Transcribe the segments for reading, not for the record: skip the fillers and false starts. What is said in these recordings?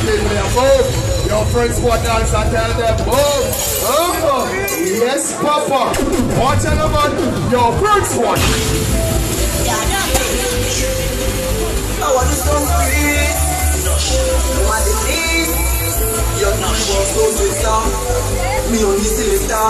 Kill them, move. Your friends want dance and tell them, move. Yes, Papa. Watch out, man. Your friends want. I want to stone street. You want the least. You're not going to go to the star. Me only see the star.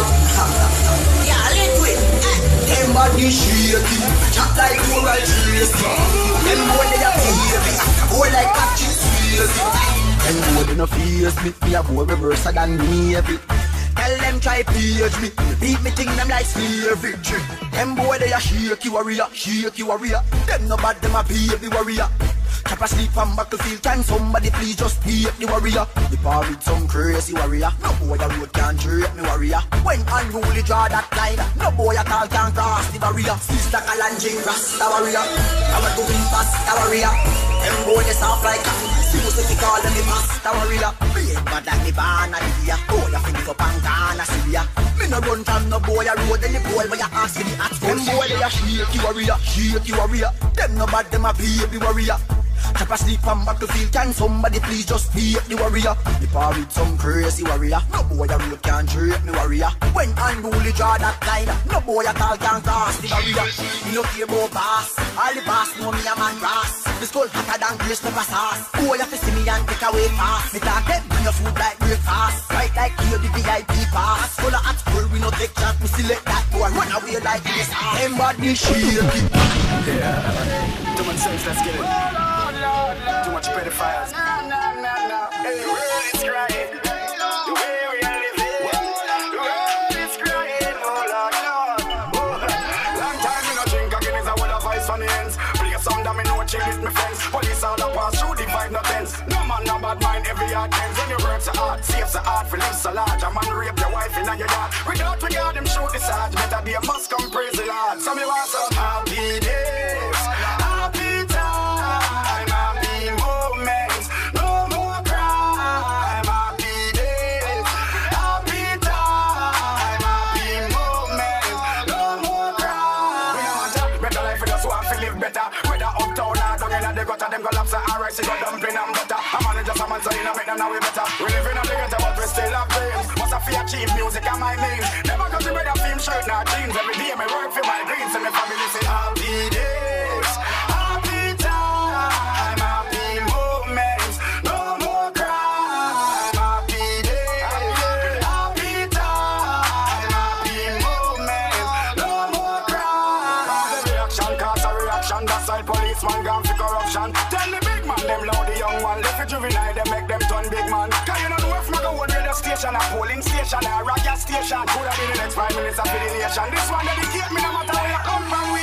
Yeah, let's do it. Them body shaky. Chat like oral trace. Them boy they are baby. Boy like catching sweet. Them boy they no fears me. Me a boy reverse than me every. Tell them try page me. Beat me think them like slavery. Them boy they a shaky warrior. Shaky warrior. Them no bad them a baby warrior. Chop a sleep on battlefield. Can somebody please just beat the warrior? The bar with some crazy warrior. No boy the road can't treat me warrior. When unruly draw that line, no boy at all can cross the barrier. Sister Kalanjing Rasta warrior. I was going past the warrior. Them boy they soft like coffee. Supposed to call them the master warrior. Me ain't bad like me born a Lydia. Boy I finish up and Ghana Syria. Me no run from no boy a road. Then the boy when you ask for the hot. Them boy they a shaky warrior. Shaky warrior. Them no bad them a baby warrior. Chop a sleep on battlefield. Can somebody please just beat the warrior? The bar with some crazy warrior. No boy a road can't treat me warrior. When unruly draw that line, no boy at all can cross the barrier. Me no care about pass. All the boss know me a man brass. The skull hotter than grease pepper sauce. Boy you fi see me and take away fast. Me talk them bring your food like breakfast. Right like here the VIP pass. Full of hot school we no take chance. Me select that boy run away like this. Them body shaky. Yeah. Too much sense, let's get it. Too much pedophiles. No. Hey, the world is crying. The way we are living. The world is crying. Oh, Lord, Lord. Long time me no drink again is a word of ice on the ends. Play a song that me know chill with me friends. Police all up pass through the vibe no tense. No man no bad mind every yard tens. When you work so hard, save so hard for live so large. A man rape your wife in your yard. Without regard them shoot the sarge. Better day must come praise the Lord. So me want some happy days. Happy time. Happy moments. No more crime. Happy days. Happy time. Happy moments. No more crime. We don't want a better life. We just want to live better. Whether uptown or down in the gutter, them collapse and rice, they got dumpling and butter. A man is just a man, so you know make them now we better. We live in a the ghetto, but we still have dreams. Must have fear cheap music and my name. Never got to wear a film shirt, not jeans. Every day me work for my dreams, and my family say happy days. Happy time, happy moments. No more crime. Happy days. Happy time, happy moments. No more crime. The reaction cause a reaction. That's why policeman gone for corruption. Tell the big man them loud the young one. Left it juvenile, they make them turn big man. Cause you don't know if Maga would radio station, a polling station, a radio station. Could have been the next 5 minutes of the nation. This one dedicate me no matter where you come from.